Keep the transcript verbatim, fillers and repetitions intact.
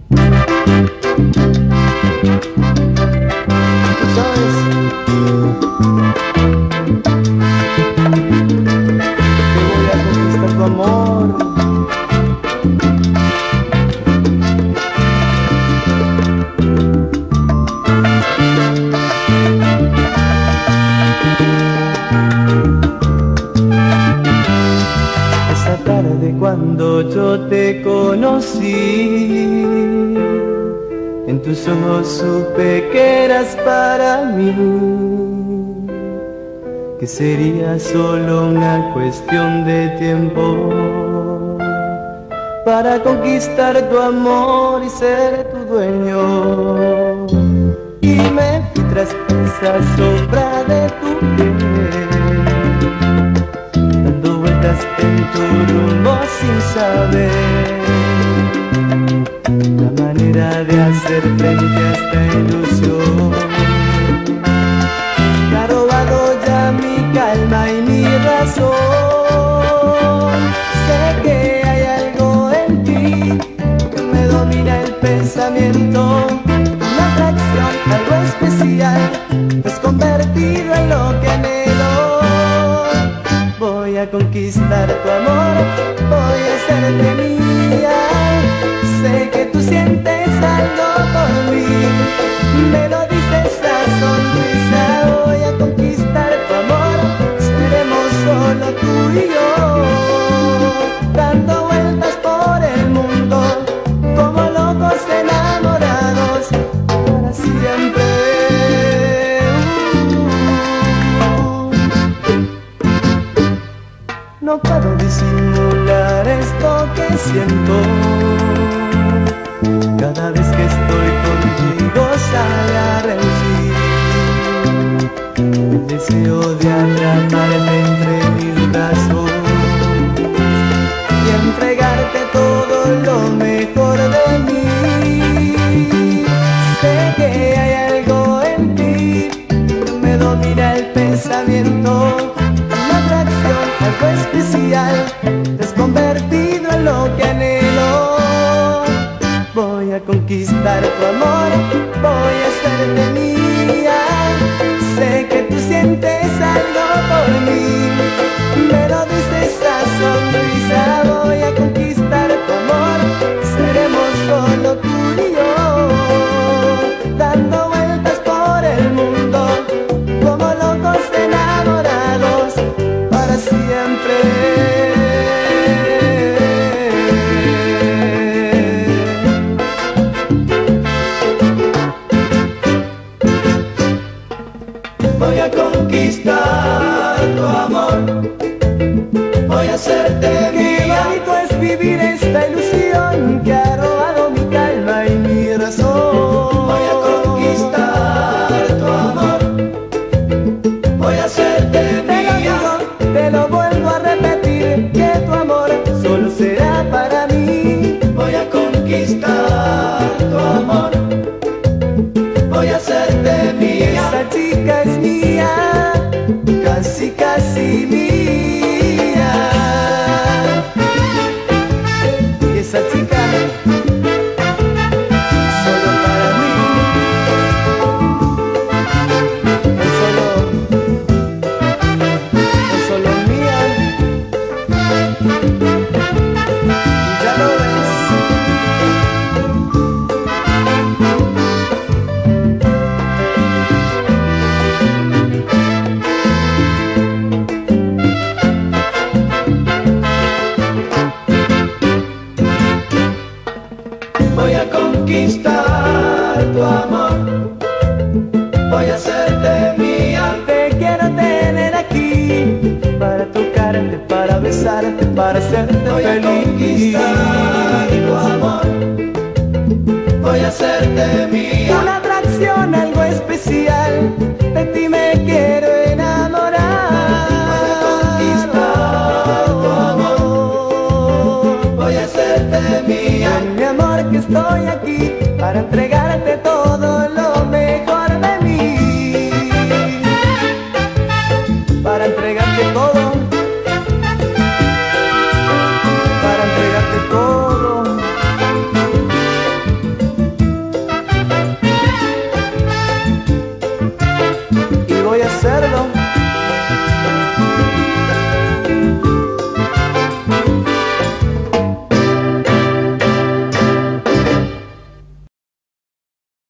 Tú sabes que voy a conquistar tu amor. Esa tarde cuando yo te conocí, en tus ojos supe que eras para mí, que sería solo una cuestión de tiempo para conquistar tu amor y ser tu dueño. Y me fui tras esa sombra de tu piel, dando vueltas en tu rumbo sin saber la manera de hacer frente a esta ilusión. Me ha robado ya mi calma y mi razón. Sé que hay algo en ti que me domina el pensamiento, una atracción, algo especial, te has convertido en lo que anhelo. Voy a conquistar tu amor, voy a hacerte mía. Sé que tú sientes algo por mí, me lo dice esa sonrisa. Voy a conquistar tu amor, seremos solo tú y yo, dando vueltas por el mundo como locos enamorados para siempre. No puedo disimular esto que siento, cada vez que estoy contigo sale a relucir el deseo de atraparte entre mis brazos y entregarte todo lo mejor de mí. Sé que hay algo en ti que me domina el pensamiento, una atracción, algo especial, te has convertido en lo que anhelo. Voy a conquistar tu amor, voy a hacerte mía. Sé que tú sientes algo por mí, me lo dice esa sonrisa. Voy a conquistar tu amor, seremos solo tú y yo, dando vueltas por el mundo como locos enamorados para siempre. Voy a conquistar tu amor, voy a hacerte mía. Qué bonito es vivir esta ilusión que ha robado mi calma y mi razón. Voy a conquistar tu amor, voy a hacerte mía. Te lo vuelvo a repetir, que tu amor solo será para mí. Voy a conquistar tu amor, voy a hacerte mía. Esa chica es mía, casi casi mía. Y esa chica solo para mí, es solo, es solo mía. Y ya lo ves. Voy a conquistar tu amor, voy a hacerte mía. Te quiero tener aquí para tocarte, para besarte, para hacerte voy feliz. Voy a conquistar tu amor, voy a hacerte mía. Una atracción, algo especial, de ti me quiero enamorar. Voy a conquistar tu amor, voy a hacerte mía. Mi amor, que estoy aquí para entregarte